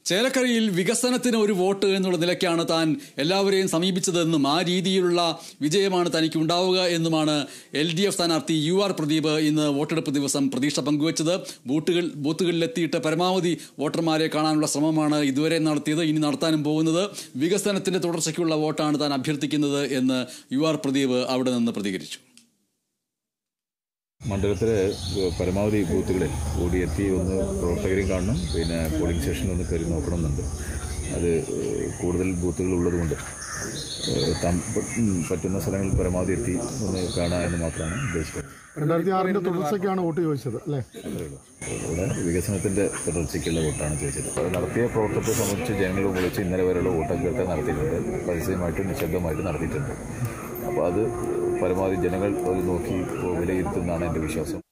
ചേലക്കരയിൽ വികസനത്തിന് ഒരു വോട്ട് എന്നുള്ള നിലയ്ക്കാണ് താൻ എല്ലാവരെയും സമീപിച്ചതെന്നും ആ രീതിയിലുള്ള വിജയമാണ് തനിക്ക് ഉണ്ടാവുക എന്നുമാണ് LDF സ്ഥാനാർത്ഥി UR പ്രദീപ് ഇന്ന് വോട്ടെടുപ്പ് ദിവസം പ്രതീക്ഷ പങ്കുവച്ചത്. ബൂത്തുകളിലെത്തിയിട്ട് പരമാവധി വോട്ടർമാരെ കാണാനുള്ള ശ്രമമാണ് ഇതുവരെ നടത്തിയത്, ഇനി നടത്താനും പോകുന്നത്. വികസനത്തിന്റെ തുടർച്ചയ്ക്കുള്ള വോട്ടാണ് താൻ അഭ്യർത്ഥിക്കുന്നത് എന്ന് UR പ്രദീപ് അവിടെ നിന്ന് പ്രതികരിച്ചു. മണ്ഡലത്തിലെ പരമാവധി ബൂത്തുകളിൽ ഓടിയെത്തി ഒന്ന് പ്രവർത്തകരെയും കാണണം, പിന്നെ പോളിംഗ് സ്റ്റേഷനിൽ ഒന്ന് കയറി നോക്കണമെന്നുണ്ട്. അത് കൂടുതൽ ബൂത്തുകൾ ഉള്ളതുകൊണ്ട് പറ്റുന്ന സ്ഥലങ്ങളിൽ പരമാവധി എത്തി ഒന്ന് കാണുക എന്ന് മാത്രമാണ് ഉദ്ദേശിക്കുന്നത്. 2006 തുടർച്ചയ്ക്കാണ് വോട്ട് ചോദിച്ചത് അല്ലേ? ഇവിടെ വികസനത്തിൻ്റെ തുടർച്ചയ്ക്കുള്ള വോട്ടാണ് ചോദിച്ചത്. അത് നടത്തിയ പ്രവർത്തനത്തെ സംബന്ധിച്ച് ജനങ്ങളെ വിളിച്ച് ഇന്നലെ വരെയുള്ള വോട്ടഭ്യർത്ഥന നടത്തിയിട്ടുണ്ട്, പരസ്യമായിട്ടും നിശബ്ദമായിട്ടും നടത്തിയിട്ടുണ്ട്. അപ്പോൾ അത് പരമാവധി ജനങ്ങൾ അത് നോക്കി വിലയിരുത്തുന്നതാണ് എൻ്റെ വിശ്വാസം.